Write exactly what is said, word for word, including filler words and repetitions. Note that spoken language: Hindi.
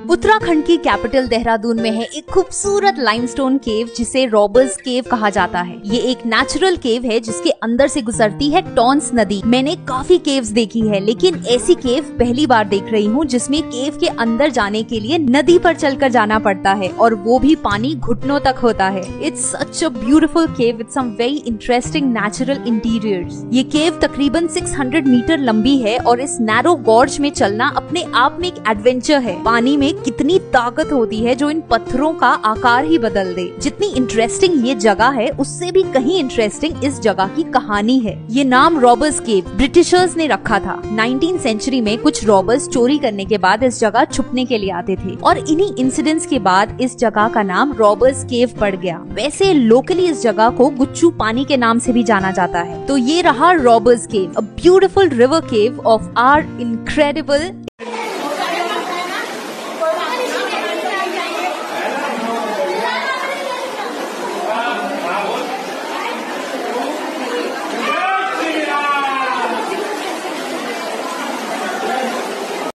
उत्तराखंड की कैपिटल देहरादून में है एक खूबसूरत लाइमस्टोन केव जिसे रॉबर्स केव कहा जाता है। ये एक नेचुरल केव है जिसके अंदर से गुजरती है टॉन्स नदी। मैंने काफी केव्स देखी है लेकिन ऐसी केव पहली बार देख रही हूँ जिसमें केव के अंदर जाने के लिए नदी पर चलकर जाना पड़ता है और वो भी पानी घुटनों तक होता है। It's such a beautiful cave with some very interesting natural interiors. ये केव तकरीबन छह सौ मीटर लंबी है और इस नैरो गॉर्ज में चलना अपने आप में एक एडवेंचर है। पानी में कितनी ताकत होती है जो इन पत्थरों का आकार ही बदल दे। जितनी इंटरेस्टिंग ये जगह है उससे भी कहीं इंटरेस्टिंग इस जगह की कहानी है। ये नाम रॉबर्स केव ब्रिटिशर्स ने रखा था। नाइनटीन सेंचुरी में कुछ रॉबर्स चोरी करने के बाद इस जगह छुपने के लिए आते थे और इन्हीं इंसिडेंट्स के बाद इस जगह का नाम रॉबर्स केव पड़ गया। वैसे लोकली इस जगह को गुच्चू पानी के नाम से भी जाना जाता है। तो ये रहा robbers cave, a beautiful river cave of our incredible